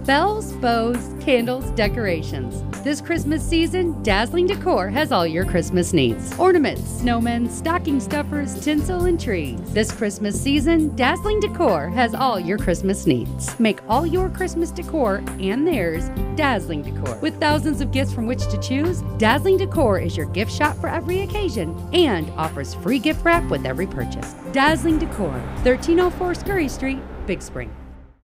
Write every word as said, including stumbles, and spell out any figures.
bells, bows, candles, decorations. This Christmas season, Dazzling Decor has all your Christmas needs. Ornaments, snowmen, stocking stuffers, tinsel, and trees. This Christmas season, Dazzling Decor has all your Christmas needs. Make all your Christmas decor and theirs Dazzling Decor. With thousands of gifts from which to choose, Dazzling Decor is your gift shop for every occasion and offers free gift wrap with every purchase. Dazzling Decor, thirteen oh four Scurry Street, Big Spring.